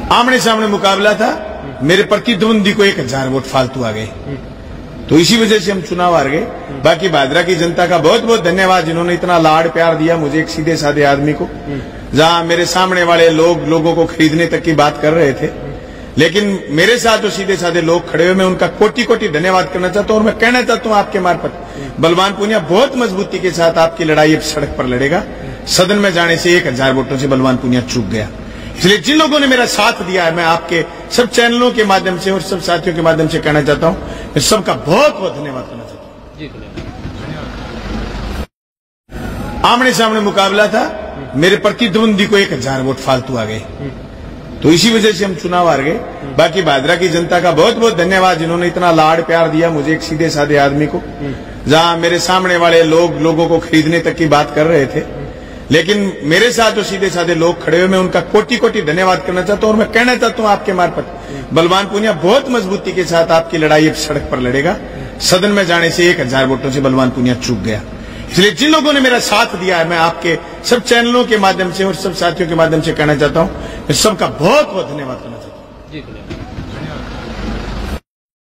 आमने सामने मुकाबला था, मेरे प्रतिद्वंदी को 1000 वोट फालतू आ गए, तो इसी वजह से हम चुनाव हार गए। बाकी भादरा की जनता का बहुत बहुत धन्यवाद, जिन्होंने इतना लाड़ प्यार दिया मुझे, एक सीधे साधे आदमी को। जहां मेरे सामने वाले लोगों को खरीदने तक की बात कर रहे थे, लेकिन मेरे साथ जो सीधे साधे लोग खड़े हुए, मैं उनका कोटि कोटि धन्यवाद करना चाहता हूं। और मैं कहना चाहता हूं आपके मार्फत, बलवान पूनिया बहुत मजबूती के साथ आपकी लड़ाई अब सड़क पर लड़ेगा। सदन में जाने से 1000 वोटों से बलवान पूनिया चूक गया। इसलिए जिन लोगों ने मेरा साथ दिया है, मैं आपके सब चैनलों के माध्यम से और सब साथियों के माध्यम से कहना चाहता हूं, मैं सबका बहुत बहुत धन्यवाद करना चाहता हूं। आमने सामने मुकाबला था, मेरे प्रतिद्वंदी को 1000 वोट फालतू आ गए, तो इसी वजह से हम चुनाव हार गए। बाकी भादरा की जनता का बहुत बहुत धन्यवाद, जिन्होंने इतना लाड़ प्यार दिया मुझे, एक सीधे साधे आदमी को। जहां मेरे सामने वाले लोगों को खरीदने तक की बात कर रहे थे, लेकिन मेरे साथ जो सीधे साधे लोग खड़े हुए, मैं उनका कोटि कोटि धन्यवाद करना चाहता हूं। और मैं कहना चाहता हूं आपके मार्फत, बलवान पूनिया बहुत मजबूती के साथ आपकी लड़ाई अब सड़क पर लड़ेगा। सदन में जाने से 1000 वोटों से बलवान पूनिया चूक गया। इसलिए जिन लोगों ने मेरा साथ दिया है, मैं आपके सब चैनलों के माध्यम से और सब साथियों के माध्यम से कहना चाहता हूं, मैं सबका बहुत बहुत धन्यवाद करना चाहता हूं।